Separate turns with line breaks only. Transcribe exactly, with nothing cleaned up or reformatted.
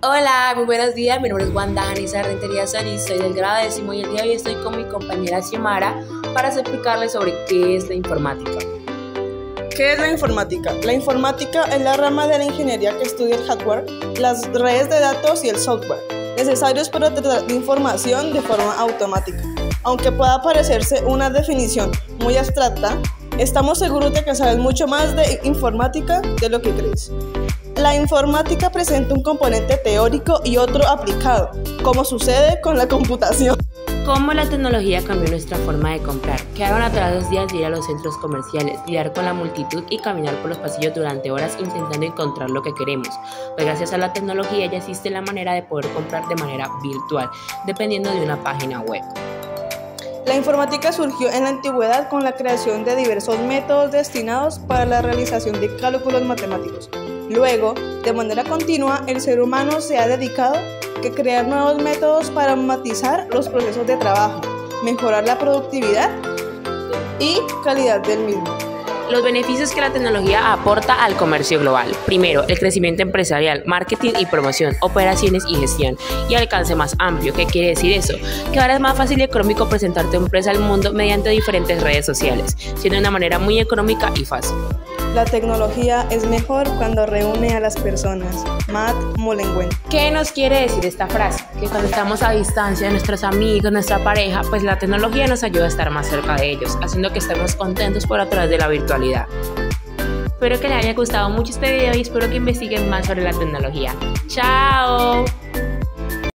Hola, muy buenos días, mi nombre es Wanda Janisa Rentería Solís, soy del grado décimo y el día de hoy estoy con mi compañera Xiomara para explicarles sobre qué es la informática.
¿Qué es la informática? La informática es la rama de la ingeniería que estudia el hardware, las redes de datos y el software, necesarios para tratar de información de forma automática. Aunque pueda parecerse una definición muy abstracta, estamos seguros de que sabes mucho más de informática de lo que crees. La informática presenta un componente teórico y otro aplicado, como sucede con la computación.
¿Cómo la tecnología cambió nuestra forma de comprar? Quedaron atrás los días de ir a los centros comerciales, lidiar con la multitud y caminar por los pasillos durante horas intentando encontrar lo que queremos. Pues gracias a la tecnología ya existe la manera de poder comprar de manera virtual, dependiendo de una página web.
La informática surgió en la antigüedad con la creación de diversos métodos destinados para la realización de cálculos matemáticos. Luego, de manera continua, el ser humano se ha dedicado a crear nuevos métodos para automatizar los procesos de trabajo, mejorar la productividad y calidad del mismo.
Los beneficios que la tecnología aporta al comercio global. Primero, el crecimiento empresarial, marketing y promoción, operaciones y gestión, y alcance más amplio. ¿Qué quiere decir eso? Que ahora es más fácil y económico presentar tu empresa al mundo mediante diferentes redes sociales, siendo de una manera muy económica y fácil.
La tecnología es mejor cuando reúne a las personas. Matt Mullenweg.
¿Qué nos quiere decir esta frase? Que cuando estamos a distancia de nuestros amigos, nuestra pareja, pues la tecnología nos ayuda a estar más cerca de ellos, haciendo que estemos contentos por a través de la virtualidad. Espero que les haya gustado mucho este video y espero que investiguen más sobre la tecnología. ¡Chao!